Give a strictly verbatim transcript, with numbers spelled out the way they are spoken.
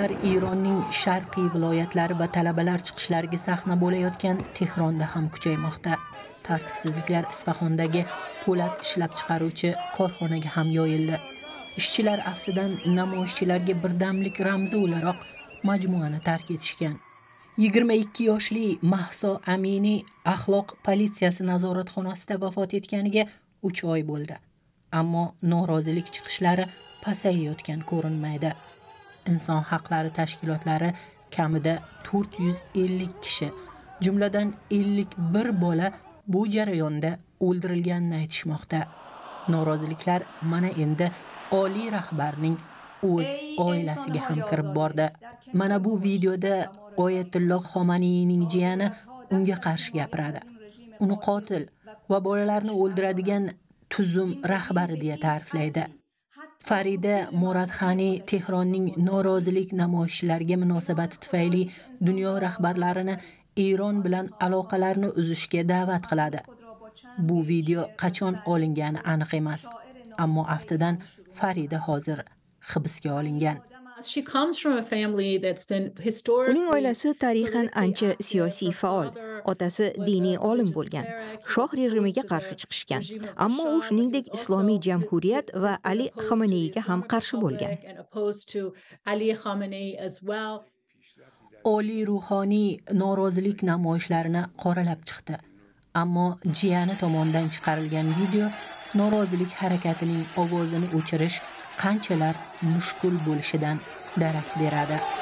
Namoyishlar Eronning sharqiy viloyatlari va talabalar chiqishlariga sahna bo'layotgan Tehronda ham kuchaymoqda. Tartibsizliklar Isfahondagi po'lat ishlab chiqaruvchi korxonaga ham yoyildi. Ishchilar aftidan namoyishchilarga birdamlik ramzi o'laroq majmuani tark etishgan. yigirma ikki yoshli Mahso Amini axloq politsiyasi nazoratxonasida vafot etganiga uch oy bo'ldi. Ammo norozilik chiqishlari pasayayotgan ko'rinmaydi. Inson haqlari tashkilotlari kamida to'rt yuz ellik kishi, jumladan ellik bir bola bu jarayonda o'ldirilganini aytishmoqda. Noroziliklar mana endi oliy rahbarning o'z oilasiga ham kirib bordi. Mana bu videoda Oyatulloh Xomaniyning jiyani unga qarshi gapiradi. Uni qotil va bolalarni o'ldiradigan tuzum rahbari deya ta'riflaydi. Farida Moradxani Tehronning norozilik namoyishlariga munosabati tufayli dunyo rahbarlarini Eron bilan aloqalarni uzishga da'vat qiladi. Bu video qachon olingani aniq emas, ammo aftidan Farida hozir hibsga olingan. Uning oilasi tarixan ancha siyosiy faol. Otasi diniy olim bo'lgan. Shoh rejimiga qarshi chiqishgan. Ammo u shuningdek Islomiy jamhuriyat va Ali Xomaneyga ham qarshi bo'lgan. Oliy ruhoniy norozilik namoyishlarini qoralab chiqdi. Ammo jiyani tomonidan chiqarilgan video norozilik harakatining ovozini o'chirish qanchalar mushkul bo'lishidan darak beradi.